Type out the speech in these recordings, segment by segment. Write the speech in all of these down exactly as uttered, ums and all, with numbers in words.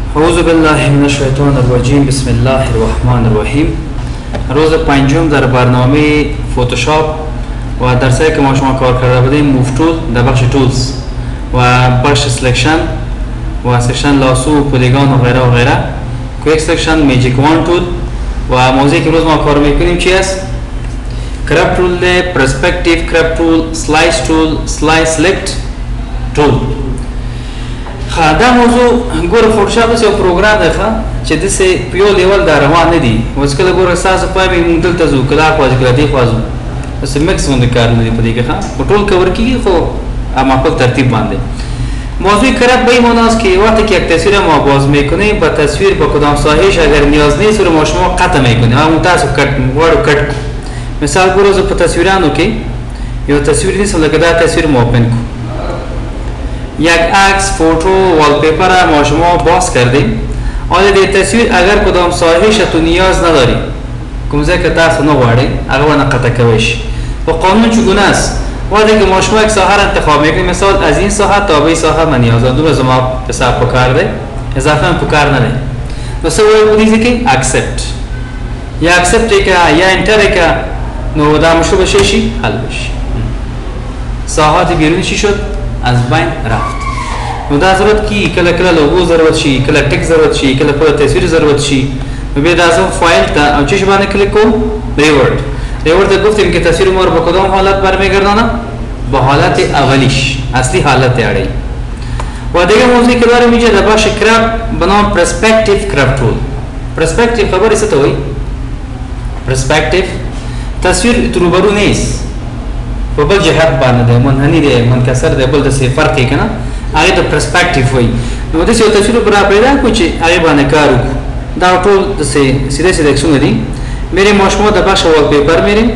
اعوذ بالله من الشیطان الرجیم بسم الله الرحمن الرحیم. روز پنجم در برنامه فوتوشاپ و درسی که ما شما کار کرده بودیم موو تول در بخش تولز و بخش سلکشن و سکشن لاسو و پولیگان و غیره و غیره. کویک سلکشن میجیک وان تول و موضوعی که روز ما کار میکنیم چی است؟ کرپ تول ده، پرسپکتیو کرپ تول، سلایس تول، سلایس سلکت تول. دا موضوع ګوره فوټوشاپ داسې یو پروګرام دی چې داسې په یو لیول دا روان نه دي. اوس کله ګوره ستاسو پای مې موږ دلته ځو، کله اخوا ځو، کله دېخوا ځو، داسې مکس غوندې کارونه دي په دې کې ښه په ټول کور کېږي خو اما خپل ترتیب باندې. موضوع کرپ به این معناست که وقتی که یک تصویر ما باز میکنیم با تصویر با کدام ساحهش اگر نیاز نیست رو ما شما قطع میکنیم، اما تاسو کٹ وارو کٹ. مثال ګوره زه په تصویرانو کې یو تصویر نیسم، لکه دا تصویر ما اوپن کو، یک عکس، فوتو، والپیپر ما شما باز کردیم. آیا دی تصویر اگر کدام ساحهش تو نیاز نداری، کومځای که تاسو نه غواړئ هغه ونه قطع کوئ شي. و قانون چگونه است؟ وقتی که ما شما یک ساحه را انتخاب میکنیم، مثال از این ساحه تا به این ساحه من نیاز دارم، دور زما حساب پکار ده، اضافه من پکار نده. مثلا بودیزی که اکسپت یا اکسپت که یا انتر که نو دا مشکل بشه شی حل بشه. ساحات بیرونی چی شد؟ از بین رفت. نو دا ضرورت کی کله کله لوگو ضرورت شي، کله ټیک ضرورت شي، کله په تصویر ضرورت شي. نو به دا زم فایل ته او چی باندې کلیک کوم ریورد. ریورد گفتیم که تصویر ما رو به کدام حالت برمیگردانه؟ به حالت اولیش، اصلی حالت اړی. و دیگه موضوعی که داریم اینجا در بخش کرپ به نام پرسپکتیو کرپ تول. پرسپکتیو خبری څه ته وایي؟ پرسپکتیو تصویر روبرو نیست، په بل جهت باندې دی، منحنی دی، منکسر دی، بل داسې فرق یې کنه، هغه ته پرسپکتیو وایي. نو داسې یو تصویر برا پیدا کړو چې هغې باندې کار وکړو. دا ټول داسې سیده سیده عکسونه دي. میریم ما شما در بخش والپیپر میریم.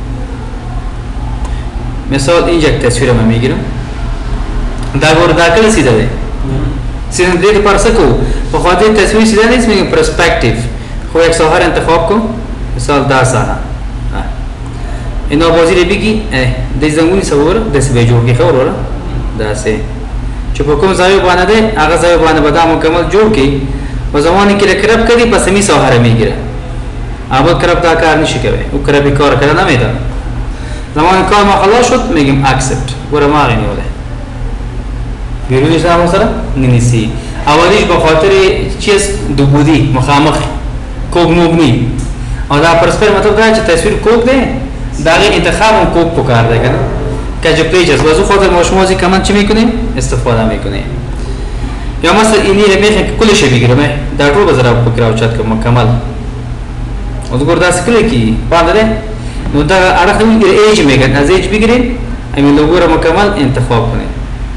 مثال اینجا یک تصویر ما میگیرم. دا ګوره دا کله سیده دی؟ سیده دې لپاره څه کوو؟ په خاطر تصویر سیده نیست، میگیم پرسپکتیو. خو یک ساحه انتخاب کو، مثال دا ساحه. اینا بازی رو بگی دې زنګونی سوور داسې به جوړ کړي، خبر وره داسې چې په کوم ځای باندې دی هغه ځای باندې به دا مکمل جوړ کړي. په زمانی کې کرپ کړي په سمې ساحه را میگیره. اول کرپ دا کار نشي کوي، او کرپی کار کردن نمیده. زمان کار ما خلاص شد میگیم اکسپت. ګوره ما غنی وله بیرونی سره سره ننیسی. اولیش به خاطر چیز دو بودی مخامخ کوک موگنی. او دا پرسپر مطلب دا چې تصویر کوک دی، داغه انتخاب هم کوک پکار دی کنه. کج پیجز واسو خاطر ما شما از این کامنت چی میکنیم؟ استفاده میکنیم. یا مثلا اینی رو میخوام کلش بگیرم، در طول بذارم پکراو چت کنم مکمل. او ګور دا سکلی کی باندې نو دا اړه خو ایج میګن از ایج بگیریم همین لوګو را مکمل انتخاب کنیم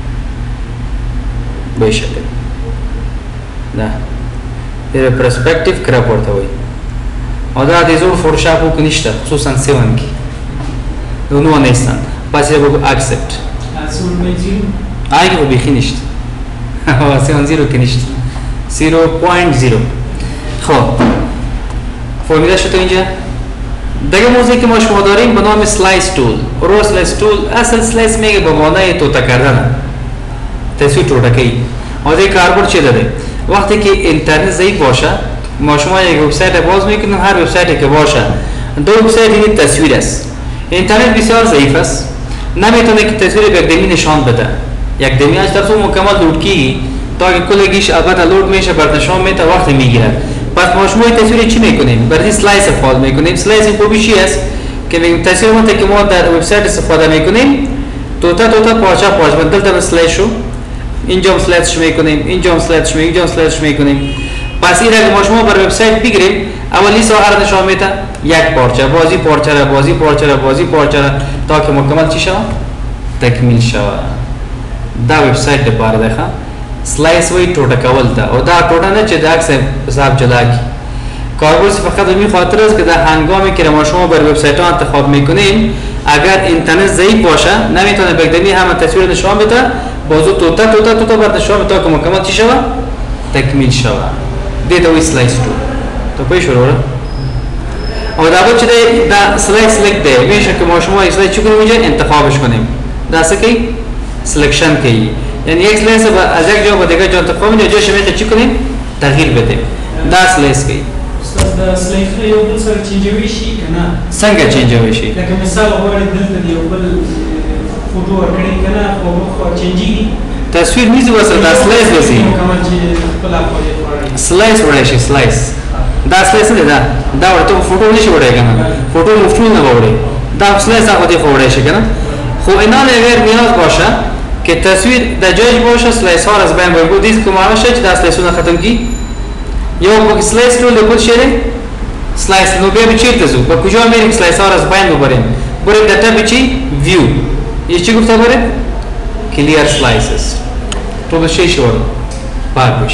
به شکل دا پر پرسپکتیو کرپ ورته وي. او دا د زور فوټوشاپ کو نشته، خصوصا سیون کی نو نو نیستن. پس یو اکسپت اصول میجی آیګه به بخی نشته او سیون زیرو کې نشته، صفر پوینت صفر. خب فرموله شد اینجا. دیگه موضوعی که ما شما داریم به نام سلایس تول. رو سلایس تول اصل سلایس میگه به معنای توتا کردن، تصویر توتکی. اور دیگه کاربرد چه داره؟ وقتی که اینترنت ضعیف باشه ما شما یک وبسایت باز میکنیم، هر وبسایتی که باشه دو وبسایت این تصویر است. اینترنت بسیار ضعیف است، نمیتونه که تصویر به یک دمی نشان بده. یک دمی از طرف مکمل لود کی تا که کلگیش البته لود میشه بر نشان میده وقت میگیره. پس ما شما این تصویر چی میکنیم؟ برای سلایس استفاده میکنیم. سلایس خوبی چی است که میگیم تصویر ما که ما در وبسایت استفاده میکنیم توتا توتا پارچه پارچه بدل تا سلایس شو اینجا سلایسش میکنیم، اینجا سلایسش میکنیم، اینجا سلایسش میکنیم. پس این اگه ما شما بر وبسایت بگیریم اولی ساحه نشان میده یک پارچه بازی پارچه را بازی پارچه را بازی پارچه را تا که مکمل چی شود؟ تکمیل شود. دا وبسایت لپاره ده سلایس وی ټوټه کول ده او دا ټوټه نه چې دا عکس حساب جلا کی. کاربرد فقط به خاطر است که در هنگامی که ما شما بر وبسایت ها انتخاب میکنیم اگر اینترنت ضعیف باشه نمیتونه بگدنی همه تصویر نشان بده، بازو توتا توتا توتا بر نشان بده که مکمل چی شود؟ تکمیل شود. دیتا وی سلایس تول. تو پای شروع را او دا بود چه دا سلایس سلکت ده میشه که ما شما سلایس چی کنیم اینجا انتخابش کنیم. دا سکی سلکشن کی یعنی یک سلایس از یک جا به دیگه جا انتخاب می‌کنیم، جاش میخواد چی کنیم؟ تغییر بده دا سلایس کوي استاد دا سلایس یو بل سره چینجوي شي کنه څنګه چینجوي شي لکه مثال غواړي دلته یو بل فوټو ورکړي کنه او خو چینجي تصویر نیزه وسره دا سلایس وسی سلایس وړای شي سلایس دا سلایس نه دا دا ورته فوټو نشي وړای کنه فوټو مفتول نه وړای دا سلایس هغه دی وړای شي کنه خو اینا نه اگر نیاز باشه که تصویر در جایش باشه سلایس ها از بین بگو دیز که معلوم شد در سلایس ها ختم کی یا با سلایس رو لپود شده سلایس نو بیا بچی تزو با کجا میریم سلایس ها از بین ببریم بریم در تب چی ویو یه چی گفته بریم کلیر سلایسز تو بشه شور پاک بش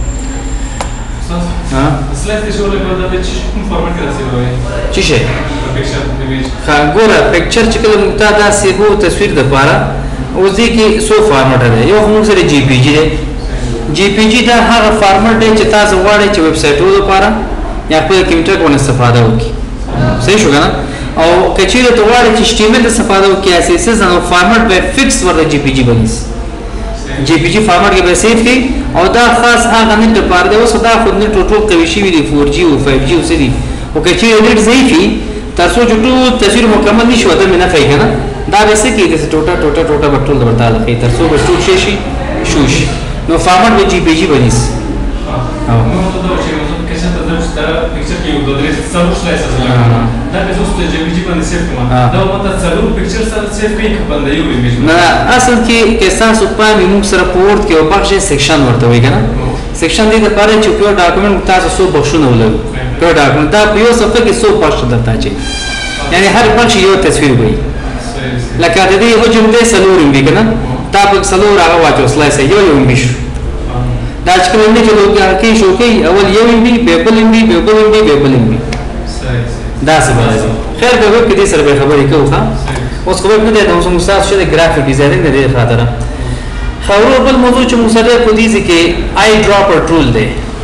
سلایس که شور لپود در چی کن فرمت کرده باید چی شه پیکچر ایمیج خا ګوره پکچر چې کله مونږ ته دا سیبو تصویر د پاره اوس دې کې سو فارمټ دی یو موږ سره جی پی جی دی جی پی جی دا هغه فارمټ دی چې تاسو غواړئ چې ویب سټونو لپاره یا خپل کمپیوټر باندې استفاده وکړي صحیح شو کنه او کچېره ته غواړئ چې ایچ ټي ایم ایل استفاده وکړي اس اس اس او فارمټ به فکس ورته جی پی جی بنیس جی پی جی فارمټ کې به سیف کی او دا خاص هغه نه لپاره دی اوس دا خو نه ټوټل قوي شي وي فور جی او فایو جی او سړي او کچېره ډېر ضعیفي تاسو چې ټول تصویر مکمل نشي وته مې نه کوي کنه دا به څه کې د ټوټه ټوټه ټوټه بټول ورته لخي تاسو به ټول شي شي شوش نو فارمټ به جی پی جی بنیس او نو دا چې موږ کیسه ته د پکچر کې یو د درې څلور سلایس دا به زوست جی پی جی باندې سیف کوم دا ماته څلور پکچر سره سیف کوي باندې یو ایمیج نه اصل کې کې تاسو په موږ سره پورت کې او بخښه سیکشن ورته وي کنه سیکشن دې لپاره چې پیور ډاکومنت تاسو سو بخښونه ولګو پیور ډاکومنت دا په یو صفحه کې سو پښه درته چي یعنی هر بخښ یو تصویر وي لکه د دې حجم دې سلور وي کنه تا په سلور هغه واچو سلایس یو یو وي دا چې کوم نه چې لوګه کې شو کې اول یو وي به بل وي به بل وي به بل وي دا څه راځي خیر به وکړي دې سره به خبرې کوو ښا اوس خبر نه دی نو موږ تاسو شه ګرافیک ډیزاینینګ نه دی خاطر خبرو بل موضوع چې موږ سره په دې کې آی ډراپر ټول دی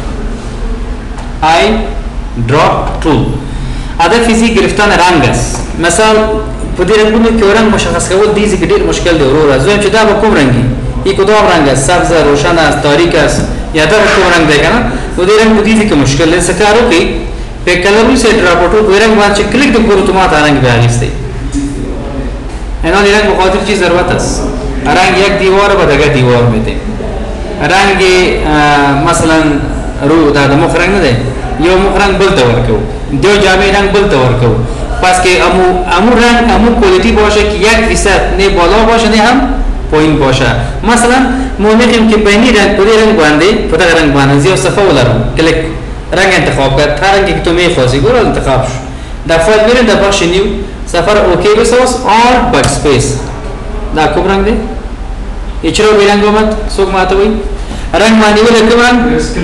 آی ډراپ ټول ادا فزیک گرفتن رنگ است مثلا په دې رنگونو کې رنگ مشخص کول دي چې ډېر مشکل دی ورور ازویم چې دا به کوم رنگي ای کدام رنگ است سبز روشن است تاریک است یا دا کوم رنگ دی کنه و دې رنگ دي چې مشکل دی سکارو کې په کلرو سے ډراپټو په رنگ باندې کلیک د ګورو ته ماته رنگ به اغستې اینا دې رنگ مخاطر چی ضرورت است رنگ یک دیوار به دغه دیوار میته رنگ مثلا رو دا د مخ رنگ نه دی یو مخ رنگ بل ته ورکو دو جامع رنگ بل ته ورکو پس که امو امو رنگ امو کوالیتی باشه که یک فیصد نه بالا باشه نه هم پایین باشه مثلا ما میگیم که بینی رنگ پدی رنگ باندې پدی رنگ باندې زیو صفحه ولرم کلیک رنگ انتخاب کرد هر رنگی که تو میخواستی گور انتخاب شو در فایل میرین در بخش نیو سفر اوکی بساز آل بک سپیس دا کوم رنگ دی اچرو بی رنگ اومد سوک ماتوی رنگ مانی ولی کم رنگ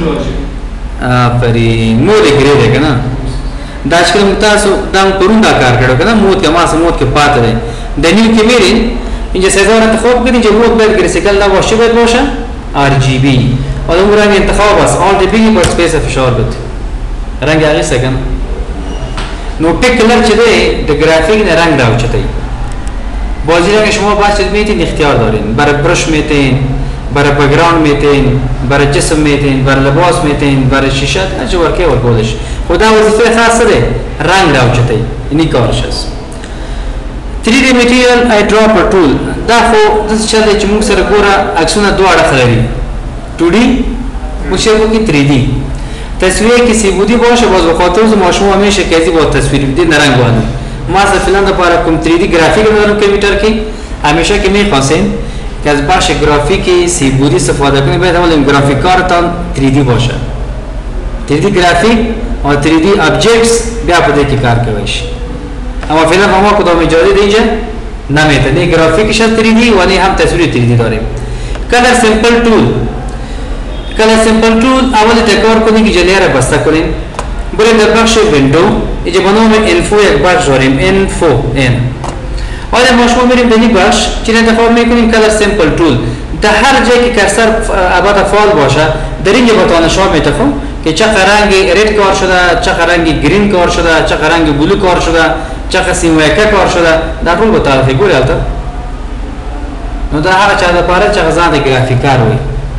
آفرین مولی گری دی کنا دا چې کوم تاسو دا پرون دا کار کړو کنه موت کې ما سموت کې پات دی د نیو کې میرین انجه سزا انتخاب کړئ چې موت باید ګرسیکل دا واشه باید باشه آر جی بی او د رنگ انتخاب بس آل دی بی پر سپیس فشار بده رنگ هغه څنګه نو پک کلر چې دی د گرافیک نه رنگ راوچتای بازی رنگ شما باید میتین اختیار دارین برای برش میتین برای بگراند میتین برای جسم میتین برای لباس میتین برای شیشه هرچی ورکه ورکولش خدا وظیفه خاصه ده رنگ راوچتای اینی کارش است تری دی میتریال ای دراپر ټول دا خو د څه چل چې موږ سره ګوره عکسونه دوه اړخ لري ټو ډي مشابه کې تری دی تصویر کې سی بودی باشه باز بخاطر ز ماشوم همیشه کېږي با تصویر دې نرنګ وانه ما څه فلان د پاره کوم تری دی گرافیک نرم کمپیوټر کې همیشه کې می خاصین که از بخش گرافیکی سی بودی استفاده کنید باید اول گرافیک کارتان تری دی باشه تری دی گرافیک و تری دی ابجکتس بیا په دې کې کار کوي اما فعلا ما کدام اجازه دیجه نمیده نه گرافیکش تری دی و نه هم تصویر تری دی داریم کلر سیمپل ټول کلر سیمپل ټول اول تکرار کنید که جلیه را بسته کنید بریم در بخش ویندو اینجا به نام انفو یک بخش داریم انفو ان حالا ما شما میریم به این بخش چین انتخاب میکنیم کلر سیمپل ټول در هر جایی که کرسر ابد فعال باشه در اینجا به نشان میتخم که چه رنگ رد کار شده چه رنگ گرین کار شده چه رنگ بلو کار شده چه سیمویکه کار شده در ټول به تعریف ګورئ البته نو دا هغه چا د پاره چې غزان د گرافیکار وي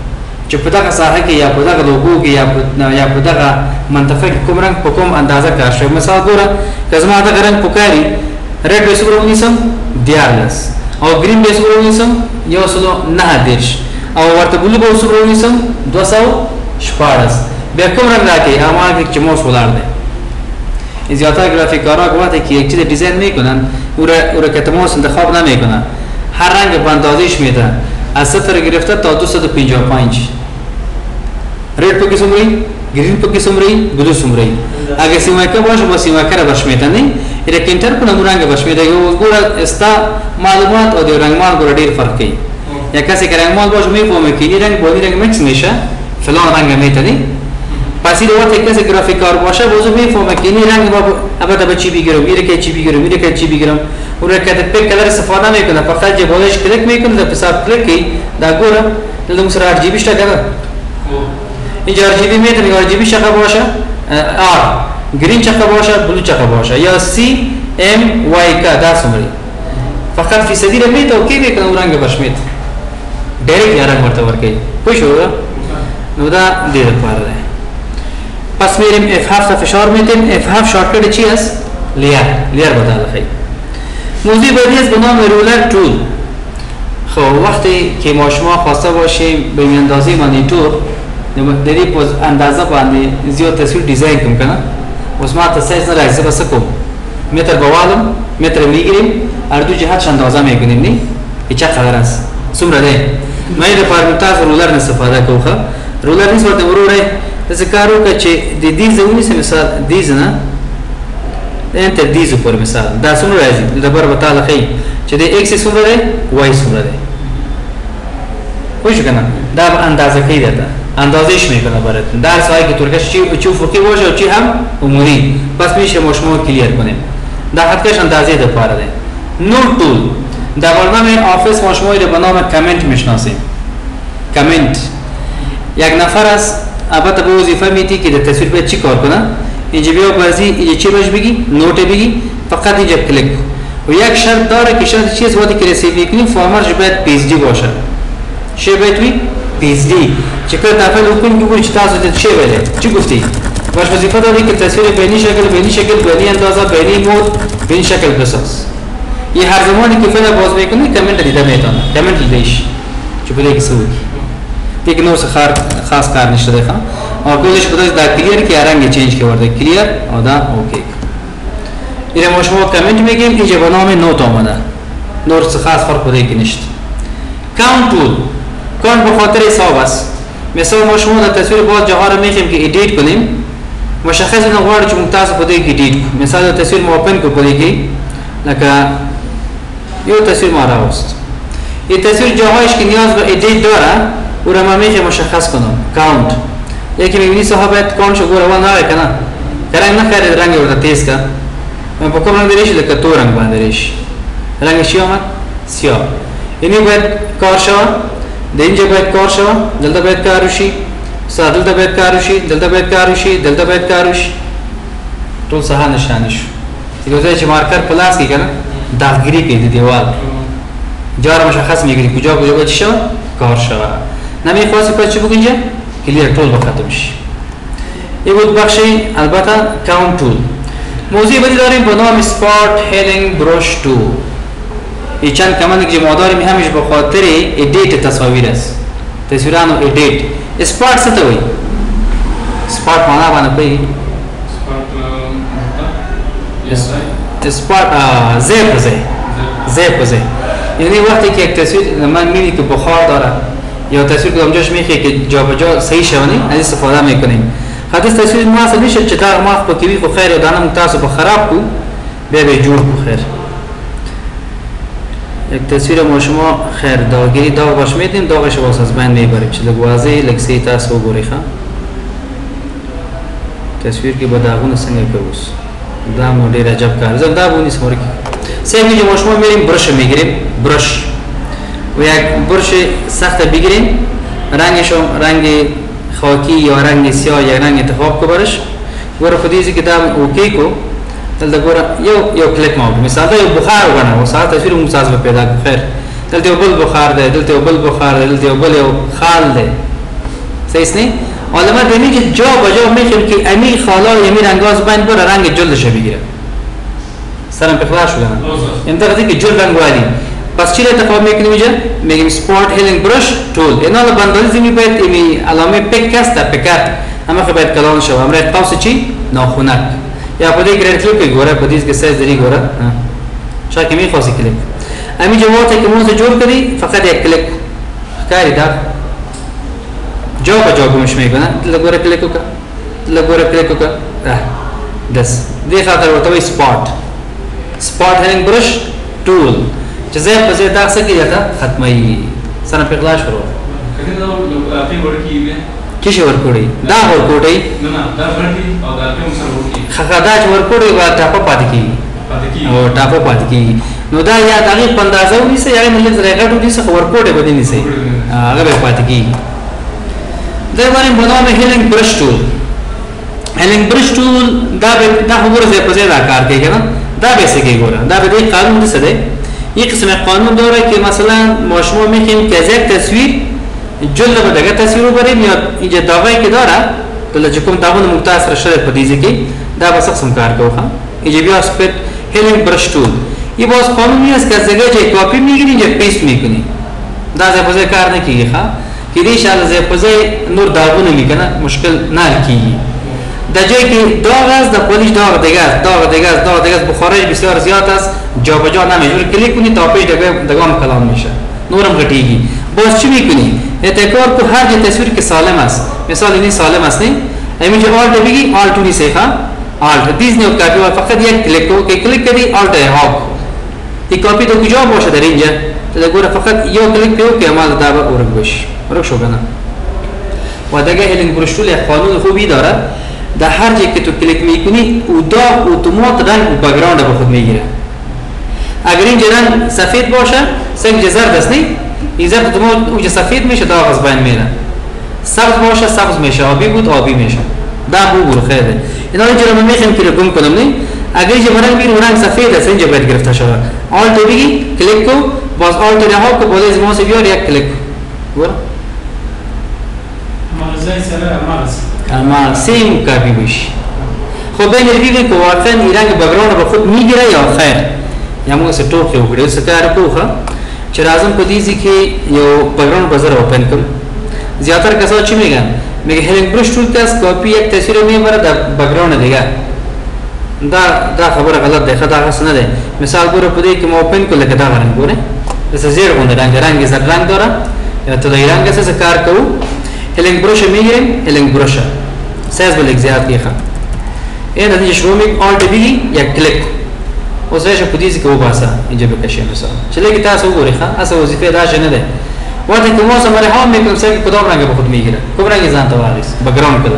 چې په دغه ساحه کې یا په دغه لوګو کې یا یا په دغه منطقه کې کوم رنګ په کوم اندازه کار شوی. مثال ګوره که زما دغه رنګ پکاري ریډ به څومره ونیسم دیارلس او ګرین به څومره ونیسم یو سلو نهه دېرش او ورته بلو به څومره ونیسم دوه سوه شپاړس. بیا کوم رنگ راکې هماغه که موس ولاړ دی. زیادتر گرافیکارا وقتی که یک چیز دیزاین میکنن او را او را که تماس انتخاب نمیکنن، هر رنگ به اندازش میدن از صفر گرفته تا دویست و پنجاه و پنج. رد په قسم ری، گرین په قسم ری، بلو قسم ری. اگه سیمایکا باشه با سیمایکا را برش میدن نه، ایره کینتر کنه مو رنگ برش میده. یو ګور استا معلومات او د رنگمال ګور ډیر فرق کوي. یا کسی که رنگمال باشه میفهمه که این رنگ با این رنگ مکس میشه، فلان رنگ میتونی. پس این وقتی کسی گرافیکار باشه بازو میفهمه که این رنگ با البته به چی بگیرم، میره که چی بگیرم، میره که چی بگیرم. اون را که پک کلر استفاده میکنه، فقط جه بالایش کلیک میکنه، در پساب کلیک کی، در گوره، در دوم سر آر جی بیش تکرد. اینجا آر جی بی میتونه آر جی بی چقدر باشه؟ آر، گرین چقدر باشه، بلو چقدر باشه، یا سی ام وای کا دست میری. فقط فیصدی را میت و کی میکنه اون رنگ برش میت. ډایرکټ یا رنگ مرتبط کوي. پوه شو؟ نو دا دې لپاره ده. پس میریم اف هفت فشار میدیم. اف هفت شارتکت چی است؟ لیر. لیر بدل خیلی. موضوع بعدی است به نام رولر تول. خب وقتی که ما شما خواسته باشیم به اندازه مانیتور دری پوز اندازه باندې زیات تصویر دیزاین کوم کنه. اوس ما تاسیس نه راځي بس کوم. متر بوالم، متر میگیریم، هر دو جهت اندازه میکنیم نه؟ چه خبر است؟ څومره ده؟ ما یې لپاره تاسو رولر نه استفاده کوخه. رولر نیست ورته وروره داسې کار وکړه چې د دې ځای ونیسه مثال دې ځای نه انتر دې ځای پورې مثال دا څومره راځي دبر به تعالی ښیي چې د ایکس څومره دی وای څومره دی. پوه شو که نه دا به اندازه کوي درته اندازهش میکنه براتون در سایه که ترکش چی چی افقی باشه و چی هم عمودی. پس میشه ما شما کلیر کنیم. در خطکش اندازه دپاره ده. نور تول در برنامه آفیس ما شما رو به نام کامنت میشناسیم. کامنت یک نفر است البته به وظیفه میتی که در تصویر باید چی کار کنه. اینجا بیا بازی اینجا چی باش بگی نوت بگی فقط اینجا کلیک و یک شرط داره که شرط چیز وقتی که رسیو میکنیم فرمتش باید پی ایچ دی باشه. چه باید وی پی ایچ دی چه که تفعیل حکم که بودی چه تاسو دید چه بله چی گفتی باش وظیفه داری که تصویر بینی شکل بینی شکل بینی اندازه بینی مود بینی شکل بساز. یه هر زمانی که فعلا باز میکنی کامنت دیده میتونه کامنت دیدهش چه بوده که سوی دیگه نوع خار خاص کار نشده خواهم اور کلش بوده دا کلیر که رنگ چینج که ورده کلیر و دا اوکی. اینه ما شما کامنت میگیم اینجا به نام نوت آمده نور خاص فرق بوده که نشد. کاونت تول کاونت به خاطر حساب است. مثلا ما شما در تصویر باز جاها رو میخویم که ایدیت کنیم مشخص نوارد چون ممتاز بوده که ایدیت مثلا تصویر ما اوپن کو بوده که لکه یو تصویر ما راست این تصویر جاهایش که نیاز به ایدیت داره او را ما میخویم مشخص کنم کاونت یکی میبینی صحابت کاونت شو گوره اول ناره کنه رنگ نخرید رنگ ورده تیز کن من پا کم رنگ دریش لکه تو رنگ باندریش رنگ چی آمد؟ سیاه اینی باید کار شوا ده اینجا باید کار شوا دلتا باید کاروشی سا دلتا باید کاروشی دلتا باید کاروشی دلتا باید کاروشی طول سها نشانش دیگه وزای چه مارکر پلاس کی کنه داغگیری که دی دیوال جا را مشخص میگیری کجا کجا باید چی شوا کار شوا نمی خواستی باید چی بگو اینجا کلیر طول بختم شی این بود بخشی البته کاونت تول. موضوع بدی داریم به نام سپارت هیلینگ بروش تول. این چند کمانی که ما داریم همیشه به خاطر ایدیت تصاویر است. تصویران و ایدیت. سپارت څه ته وایي؟ سپارت معنا باندې پوهیږي؟ سپارت ځای په ځای ځای په ځای یعنی وقتی که یک تصویر من میبینی که بخار داره یا تصویر که اونجاش میخواه که جا به جا صحیح شونی از استفاده میکنیم. حتی تصویر ما اصلا میشه چه تا ما خب کبی خو خیر یا دانه متاسو به خراب کو بیا به جور کو خیر. یک تصویر ما شما خیر داغگیری داغ باش میدیم داغش باز از بین میبریم چه لگوازه لکسی تاسو گوری خواه تصویر که با داغون سنگه که بوس دا مودی رجب کار زم دا بونی سموری که سیم اینجا ما شما میریم برش میگیریم برش و یک برش سخت بگیریم رنگش رنگ خاکی یا رنگ سیاه یا رنگ انتخاب کو برش گوره خودیزی که دام اوکی کو دلته گوره یو یو کلیک ما مثلا دا یو بخار وګڼه او ساعت تصویر مو تاسو پیدا خیر دلته یو بل بخار دی دلته یو بل بخار دی دلته یو بل یو خال دی صحیح است نه علما دمی که جا به جا میخویم که امی خالا و امی رنگاز باین بر رنگ جلدش بگیره سرم بخلاص شده این دقیقه که جلد رنگ والی پس چی انتخاب میکنیم اینجا میگیم سپورت هیلینگ برش تول اینا رو بندازی میباید امی علامه پیک است پیکر اما خب باید کلان شو امر قوس چی ناخونک یا پدی گرید کلیک گوره پدیس که سایز دری گوره شاید که میخواسی کلیک امی جوات که موز جور کردی فقط یک کلیک کاری دار جا به جا گمش میکنه لگوره کلیک کو لگوره کلیک کو اه دس دی خاطر ورته سپورت سپورت هیلینگ برش تول جزء بزي داخل كده تا ختمي سنه په خلاص شروع کله دا په ورکی وي کیش ورکوړي دا ورکوړي نه نه دا ورکی او دا په مسر ورکی خخدا چې ورکوړي وا ټاپه پات کی پات کی او ټاپه پات کی نو دا یا دغه پندازو نيسه یا ملي زریګټو نيسه ورکوړي بده نيسه هغه به پات کی دا باندې بنامه هیلینګ برش ټول هیلینګ برش ټول دا دا خبره زه په ځای دا کار کوي کنه دا به څه کوي ګوره دا به قانون څه دی یک قسم قانون داره که مثلا ما شما میخوایم که از یک تصویر جلد به دیگه تصویر رو بریم یا اینجا داغایی که داره دلته چې کوم داغونه متصل شده په دې کې دا به څه قسم کار کوي اینجا بیا سپیت هیلینگ برش ټول یہ باز قانونی است که از جگه جای کاپی میگیری اینجا پیست میکنی دا ځای په ځای کار نه کیږي ښا کې دې شاله ځای په ځای نور داغونه میکنه مشکل نه کیږي در جایی که داغ است در پولیش داغ دیگه است داغ دیگه است داغ دیگه است بخارش بسیار زیاد است جا به جا نمیشه کلیک کنی تا پیش دیگه دگام کلام میشه نورم غټیږي باز چی میکنی اتکار کو هر جای تصویر که سالم است مثال اینی سالم است نه همین جو آلت بگی آلت نی سیخا آلت دیز نیو کاپی و فقط یک کلیک کو که کلیک کردی آلت هاک این کاپی تو کجا باشه در اینجا تو گوره فقط یو کلیک پیو که عمل دابه اورک بشه اورک شو کنه و دیگه هیلینگ برشتول یک قانون خوبی داره در هر جایی که تو کلیک میکنی او دا اتومات رنگ و بک‌گراند به خود میگیره اگر این رنگ سفید باشه سنگ زرد است نی این زرد اتومات اوج سفید میشه داغ از بین میره سبز باشه سبز میشه آبی بود آبی میشه دا بو خیلی اینا اینجا رو من میخوام کلیک گم کنم نی اگر اینجا رنگ بیر رنگ سفید است اینجا باید گرفته شود آلت بگی کلیک کو باز آلت رها کو بالا از ماوس بیار یک کلیک گور مغزای سره مغز اما سیم کافی بشه خب بین رفیقی که واقعا این رنگ بک‌گراند به خود میگیره یا خیر یا موږ څه ټوکې وکړو څه کار کوو چې راځم په دې ځکه یو بک‌گراند بازار اوپن کوم زیاتره کسان چی میگن میگه هیلینگ برش ټول کس کاپی یک تصویر میبره در بک‌گراند دیگه دا دا خبره غلط ده خطا هست نه ده مثال ګوره په دې کې مو اوپن کول کې دا رنگ ګوره دسه زیر غونډه رنگ رنگ زر رنگ داره یا ته دا رنگ څه کار کوو هیلینگ برش میگیریم هیلینگ برش سایز بل زیاد کیخه این نتیجه شروع میک آلت بی یک کلیک اوس راشه په دې کې وباسه اینجا به کشم مثلا چې لګی تاسو وګورئ ښه اسه وظیفه دا شنه ده وقتی که ما سمره هم میکنم سعی کدام رنگ به خود میگیره کدام رنگ زن تو واقعیس بک‌گراند کلر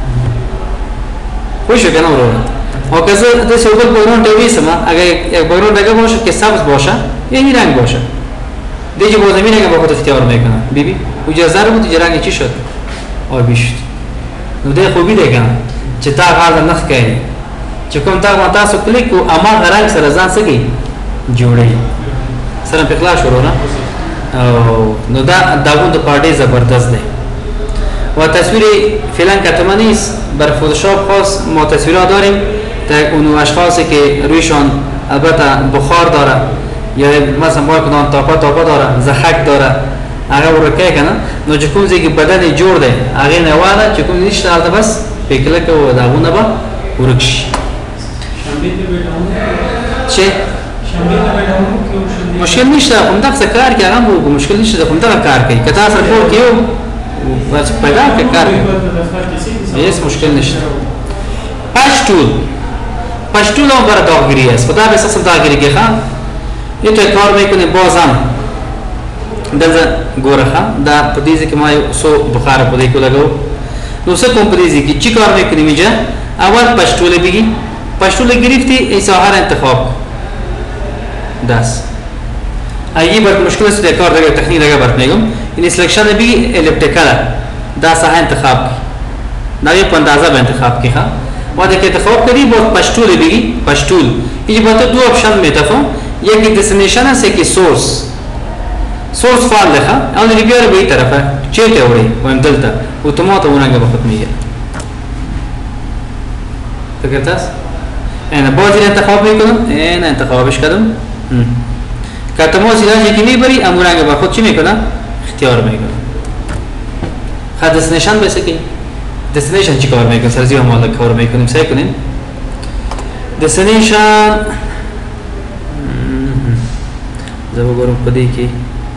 خوش کنم رو و کسی دست اوبل بک‌گراند تویسم اگر یک بک‌گراند دیگه باشه که سبز باشه یعنی رنگ باشه دیگه با زمین اگه با خود اختیار میکنم بی بی اوجا زر بود دیگه رنگ چی شد آبی شد نو دیگه خوبی دیگه چه تا غالب نخ کردی چه کم تا ما تاسو کلیک کو اما رنگ سر زن سکی جوړی سره په خلاص ورو نه او نو دا داغون تو پارتی زبردست ده و تصویر فعلا کتمانی است بر فوتوشاپ خاص ما تصویرها داریم تا اون اشخاصی که رویشان البته بخار داره یا مثلا باید کنان تاپا تاپا داره زخک داره اگه ورکه کنه نو چکون زی که بدن جور ده اگه نواده چکون نیشت آلتا بس پیکلک و داغون با ورکش چه؟ مشکل نشته کوم دغه کار کې هغه وو مشکل نشته کوم دغه کار کوي کته سره پور کیو بس پیدا کې کار کوي هیڅ مشکل نشته پښتون پښتون هم بر داغگیری است خدا به اساس داغگیری کې ښا یو ته کار میکنه بازم دغه ګورخه دا په دې کې ما یو سو بخار په دې کې لګاو نو څه کوم په دې کې چې کار میکنه میجه اول پښتون لګي پښتون گرفتی ای ساحه انتخاب داس اگه برات مشکل است کار دیگه تکنیک دیگه برات میگم این سلکشن بی الیپتیکال دا ساحه انتخاب کی نوی اندازه به انتخاب کی ها وقتی که انتخاب کردی با پشتول بگی پشتول این با تو دو آپشن میتفهم یکی دستینیشن است یکی سورس سورس فعال ده او د بیا به طرفه چیرته وړي ویم دلته اتومات ورنګه به ختمي فکر تاس انا بازی انتخاب میکنم انا انتخابش کردم که تماسی راجی که میبری امورنگه با خود چی میکنم اختیار میکنم خود دستنیشن بسه که دستنیشن چی کار میکنم سرزی و مالک کار میکنیم سعی کنیم دستنیشن زبا گرم پدی که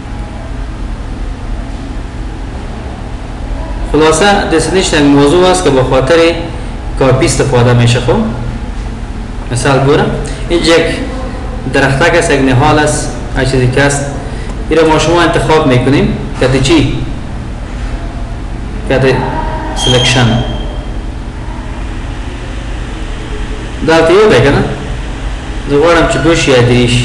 خلاصه دستنیشن موضوع است که با خاطر کاپی استفاده میشه خب مثال بورم اینجا یک درخته است یک نهال است هر چیزی که است این را ما شما انتخاب میکنیم کده چی؟ کده سلکشن دالتا یو بگه نه زوارم چه دوش یا دریش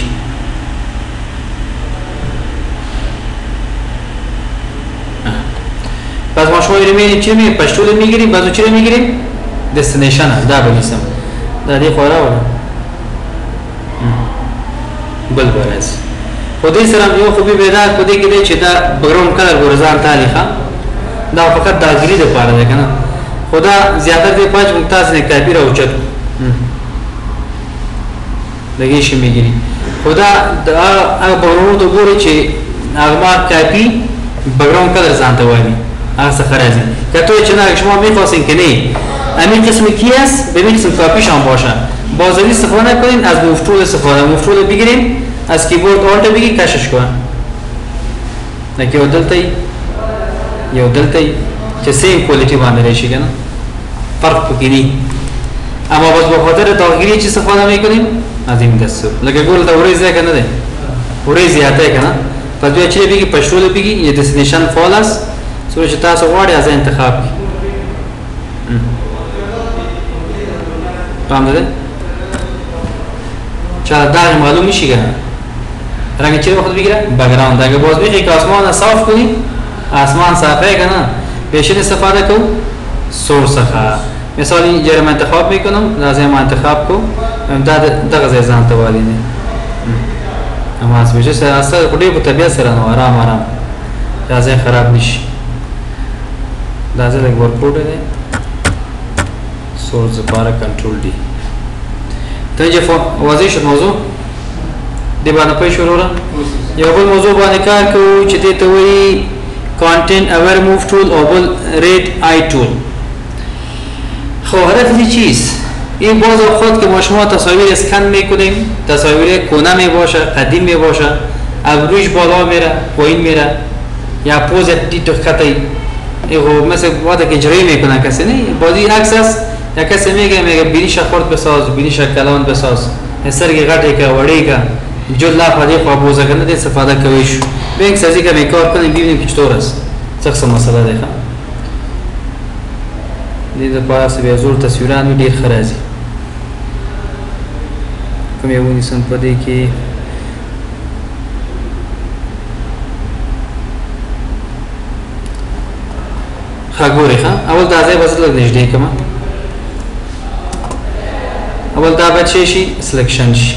پس ما شما این چی میگیم پشتول میگیریم بازو چی میگیریم دستنیشن هست دا بنیسم دا دی خوارا ولا بل برز خودی سرم یو خوبی پیدا کدی کدی چې دا بګراوند کلر ورزان تاریخه دا فقط دا غری د پاره ده کنه خدا زیاتر دی پاج ممتاز نه کاپی را اوچت لګی شي میګری خدا دا هغه بګراوند وګوري چې هغه ما کاپی بګراوند کلر ځان ته وایي هغه څه خرازي کته چې نه شما میخواستین کني همین قسم کی است به این قسم کاپیش هم باشه بازاری استفاده کنین از مفتول استفاده مفتول بگیریم از کیبورد آلت بگی کشش کن نکه یو دلتا یو دلتا چه سیم کولیتی باندې راشي کنه فرق پکې نه اما بس په خاطر داخلي چې استفاده میکنیم از این دستور لکه ګول دا ورې ځای کنه ده ورې زیاته کنه په دوی چې بگی پښتول بگی یه دستنیشن فعال است سورج تاسو غواړئ از انتخاب فهم ده؟ چرا داغ معلوم میشه که رنگ چی رو خود بگیره؟ بگراوند اگه باز بگی که آسمان صاف کنی آسمان صافه کنه پیشین استفاده کو سورس خواه مثال این جره من انتخاب میکنم لازم من انتخاب کو دغه ځای ځان ته والی نه اما از بشه سره اصلا خودی په طبیعت سره نو آرام آرام راځي خراب نشي دا ځای لګ ورکوټ دی سورس لپاره کنټرول دی ته چې واضح شو موضوع دی باندې پېښ وروره یو بل موضوع باندې کار کوو چې دې ته وایي content aware move tool او بل red eye tool خب هدف دی چیست؟ این باز خود که ما شما تصاویر اسکن میکنیم تصاویر کونه می باشه قدیم می باشه ابروش بالا میره پایین میره یا پوز دی تو خطایی ایگو مثل وقتی که جری میکنه کسی نه بازی عکس است یا کسی میگه میگه بینیش خورد بساز بینیش کلان بساز سرگی غټی که وړی که جلا فادی خو بوزه کنه دې استفاده کوي شو به یک سازی که میکار کنیم ببینیم که چطور است څه مسئله ده دې د پاسه به زور تصویران ډیر خرازي کوم یو نسم په دې کې خاګوري ښه اول دا ځای بس لږ نږدې کما اول دا به شي شي سلیکشن شي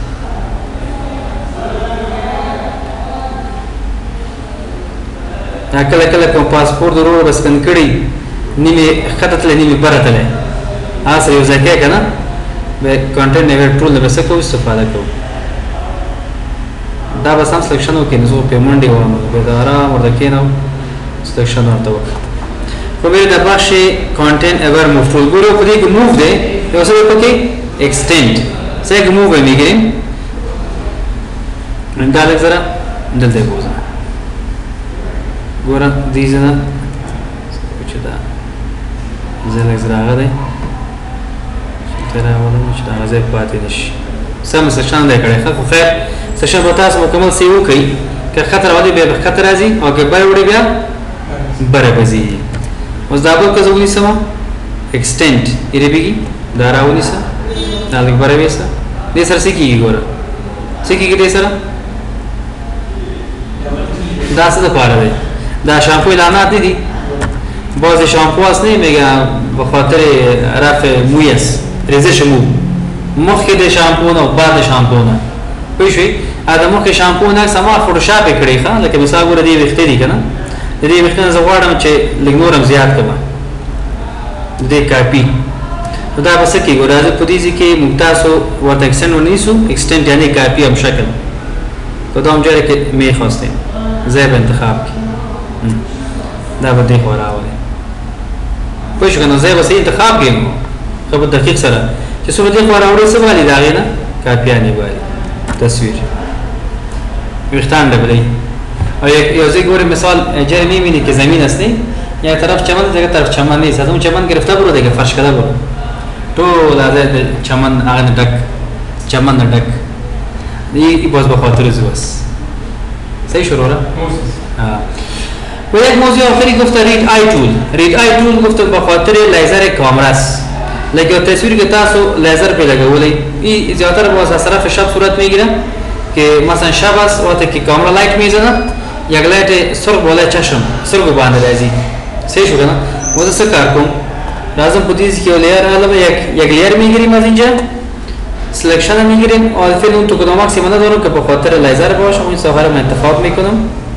یا کله کله کوم پاسپورت ضرور بس کن کړی نیمه خطه نیمه برته آسه یو ځکه کنه به کانټینټ نیویر ټول به څه کوو استفاده کوو دا به سم سلیکشن وکړي نو په منډي وامه به دا آرام ورته کېنو سلیکشن ورته وکړه خو به دا بخشي کانټینټ ایور موو ټول ګورو په دې کې موو دی یو څه پکې extend څنګه موو به میګریم دا لږ زره دلته بوزه ګورم دې زنه چې دا زله زره هغه دی تر اولم چې دا ځای پاتې نشي سم سشن دی کړی خو خیر سشن به تاسو مکمل سی وکړي که خطر ودی به خطر راځي او که بر وړي بیا بر بزي اوس دا بل کزونی سم extend یې بیګي دا راونی سم دا لږ بر وېسه دې سره څه کیږي ګوره څه کیږي دې سره دا څه د پاره دی دا شامپو اعلانات دي بعضی شامپو است نمیگه به خاطر رفع موی است ریزش مو مخ د شامپو نه بعد شامپو نه پوه شئ ادمو کې شامپو نه سما فوټوشاپ کړی ښا لکه مثال ور دي وخت دي کنه دې وخت نه زغواړم چې لګنورم زیات کما دې کاپی دا بس کې ګورازه په دې کې ممتازو ورته اکسن ونیسو ایکسټنډ یعنی کاپی هم شکل کدام جره کې می خواسته زیب انتخاب کی دا به دې خوراوله پوه شو کنه زیب سي انتخاب کې خو په دقیق سره چې څو دې خوراوله څه والی دا غینه کاپیانی والی تصویر وختان لبلی او یو ځای ګوره مثال جره میبینی که زمین است نه یا طرف چمن دیگه طرف چمن نیست اون چمن گرفته برو دیگه فرش کده برو ټول از چمن هغه ډک چمن ډک دی باز به خاطر زوس صحیح شروع را ها و یک موضوع آخری گفته رید آی تول رید آی تول گفته به خاطر لیزر کامرا است لکه تصویر که تاسو لیزر په لګولې ای زیاتره به صرف شب صورت میگیره که مثلا شب است وقتی که کامرا لایت میزنه یک لایت سرخ بالا چشم سرخ باندې راځي صحیح شو کنه واسه څه کار کوم لازم په دې کې لیر علاوه یک یک لیر میگیریم از اینجا سلیکشن میگیریم و فعلا اون تو کدام ماکسیمم ندارم که به خاطر لیزر باشه اون سفر من انتخاب میکنم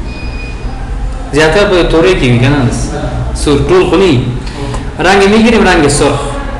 زیاتر به طوری کی میگن سر طول خونی رنگ میگیریم رنگ سرخ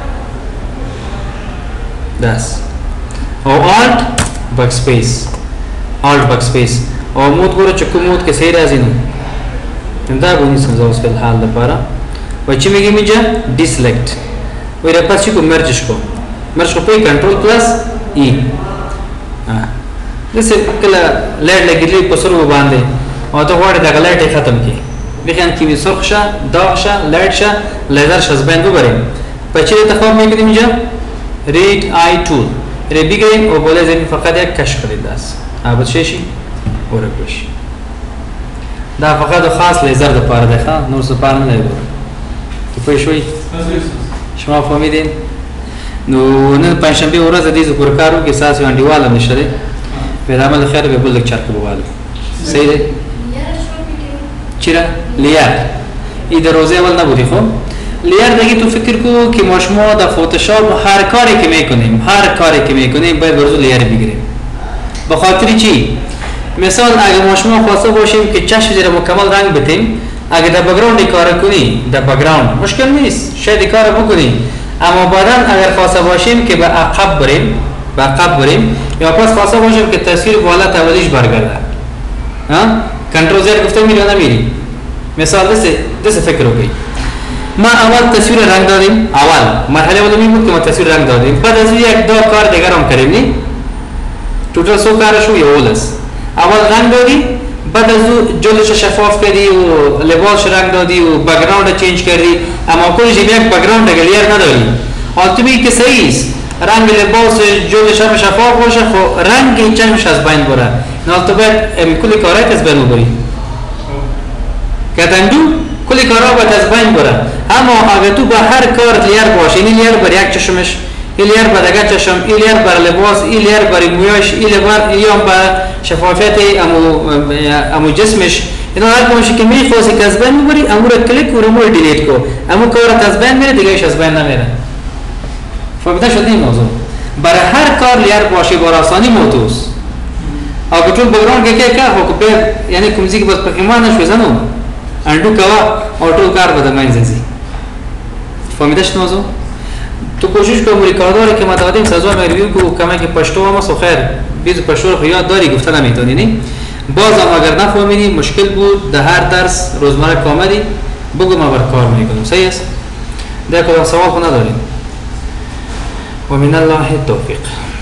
داس او آلت بک سپیس آلت بک سپیس او مود ګوره چې کوم مود کې صحیح راځي نو دا غونې څنګه اوس په حال لپاره و چې میګی میجا ډیسلیکټ وې را پاتې کو مرجش کو مرج کو په کنټرول پلس ای ها دسه کله لړ لګیلې په سر و باندې او ته غواړې دا لړ ختم کی بخان کی سرخ شه داغ شه لړ شه لیزر شزبند وبریم په چې انتخاب میګی میجا رید آی تول ری بگیریم و بالا زمین فقط یک کش کنید دست عباد شیشی ورکوش دا فقط خاص لیزر دا پاره ده خواه نور سپار نده بور تو پوشوی شما فهمیدین نو نن پنجشنبه ورځ د دې زکر کارو کې ساس یو انډیواله نشره په عمل خیر به بل چرک بواله صحیح ده چیرې لیار ای در روزه اول نبودی خب لیر دیگه تو فکر کو که ما شما در فتوشاپ هر کاری که میکنیم هر کاری که میکنیم باید برزو لیر بگیریم به خاطر چی مثال اگه ما شما خواسته باشیم که چشم زیر مکمل رنگ بتیم اگه در بگراوند کار کنی در بگراوند مشکل نیست شاید کار بکنی اما بعدا اگر خواسته باشیم که به عقب بریم به عقب بریم یا پس خواسته باشیم که تصویر بالا تولیش برگرده ها کنترل زیر گفته میری یا نمیری مثال دست دست فکر رو ما اول تصویر رنگ دادیم اول مرحله اول می بود که ما تصویر رنگ دادیم بعد از یک دو کار دیگر هم کردیم نی توتال سو کارش و اول است اول رنگ دادی بعد از او جلوش شفاف کردی و لباسش رنگ دادی و بک‌گراند چینج کردی اما کلش یک بک‌گراند گلیر نداری آلتمی که صحیح است رنگ لباس جلوش هم شفاف باشه خو رنگ چشمش از بین بره نه تو باید کلی کارات از بین بری کدندو کلی کارا باید از بین بره اما اگه تو به هر کار لیر باشه این لیر بر یک چشمش این لیر بر دیگر چشم این لیر بر لباس این لیر بر مویش این لیر یا بر شفافیت امو امو جسمش اینا هر کمشی که میخواستی که از بین میبری امو را کلیک و رمول دیلیت کو امو کارت از بین میره دیگهش از بین نمیره فهمیده شد این موضوع برای هر کار لیر باشه بر آسانی موتوس اگه چون بگران که که که خب یعنی کمزی که بس پخیمان نشو زنو اندو کوا آٹو کار بده منززی فهمیده شد موضوع تو کوشش کو ریکاردار که ما دادیم سازو ما ریویو کو کما که پشتو ما سو خیر بیز پشتو رو یاد داری گفته نمیتونی نی باز هم اگر نفهمیدی مشکل بود در هر درس روزمره کاملی بگو ما بر کار میکنم صحیح است در کدام سوال خو نداریم و من الله التوفیق